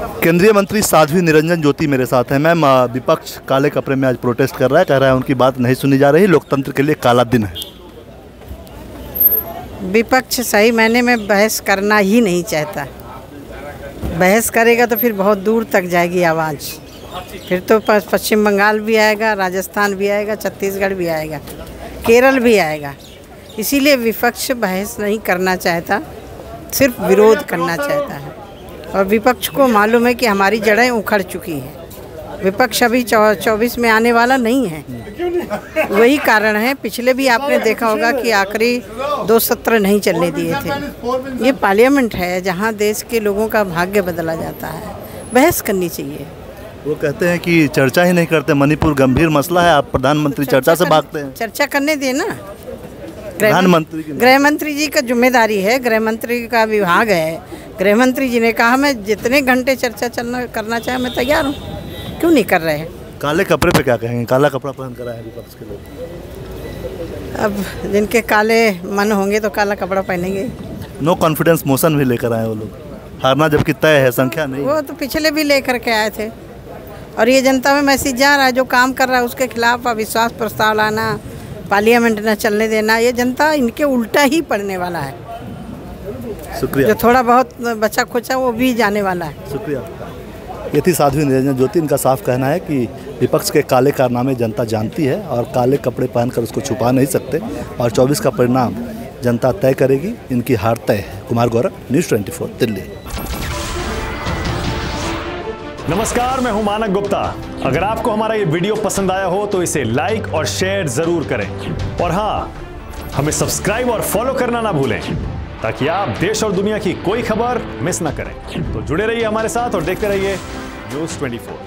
केंद्रीय मंत्री साध्वी निरंजन ज्योति मेरे साथ हैं। मैम, विपक्ष काले कपड़े में आज प्रोटेस्ट कर रहा है, कह रहा है उनकी बात नहीं सुनी जा रही, लोकतंत्र के लिए काला दिन है। विपक्ष सही मायने में बहस करना ही नहीं चाहता। बहस करेगा तो फिर बहुत दूर तक जाएगी आवाज़। फिर तो पश्चिम बंगाल भी आएगा, राजस्थान भी आएगा, छत्तीसगढ़ भी आएगा, केरल भी आएगा। इसीलिए विपक्ष बहस नहीं करना चाहता, सिर्फ विरोध करना चाहता है। और विपक्ष को मालूम है कि हमारी जड़ें उखड़ चुकी हैं। विपक्ष अभी 24 में आने वाला नहीं है। वही कारण है, पिछले भी आपने देखा होगा कि आखिरी 2 सत्र नहीं चलने दिए थे। ये पार्लियामेंट है जहां देश के लोगों का भाग्य बदला जाता है। बहस करनी चाहिए। वो कहते हैं कि चर्चा ही नहीं करते, मणिपुर गंभीर मसला है, आप प्रधानमंत्री चर्चा से भागते हैं। चर्चा करने दें ना, गृह मंत्री जी का जिम्मेदारी है, गृह मंत्री का विभाग है। गृह मंत्री जी ने कहा मैं जितने घंटे चर्चा करना चाहे मैं तैयार हूँ, क्यों नहीं कर रहे हैं। काले कपड़े पे क्या कहेंगे? काला कपड़ा पहन कर आए हैं विपक्ष के लोग। अब जिनके काले मन होंगे तो काला कपड़ा पहनेंगे। नो कॉन्फिडेंस मोशन भी लेकर आए वो लोग, हारना जबकि तय है, संख्या नहीं। वो तो पिछले भी लेकर के आए थे। और ये जनता में मैसेज जा रहा है, जो काम कर रहा है उसके खिलाफ अविश्वास प्रस्ताव लाना, पार्लियामेंट न चलने देना, ये जनता इनके उल्टा ही पड़ने वाला है। शुक्रिया। जो थोड़ा बहुत बचा खुचा वो भी जाने वाला है। शुक्रिया। ये थी साध्वी निरंजन ज्योति। इनका साफ कहना है कि विपक्ष के काले कारनामे जनता जानती है और काले कपड़े पहनकर उसको छुपा नहीं सकते, और 24 का परिणाम जनता तय करेगी। इनकी हार तय है। कुमार गौरव, न्यूज़ 24, दिल्ली। नमस्कार, मैं हूं मानक गुप्ता। अगर आपको हमारा ये वीडियो पसंद आया हो तो इसे लाइक और शेयर जरूर करें, और हाँ, हमें सब्सक्राइब और फॉलो करना ना भूलें ताकि आप देश और दुनिया की कोई खबर मिस ना करें। तो जुड़े रहिए हमारे साथ और देखते रहिए न्यूज़ 24।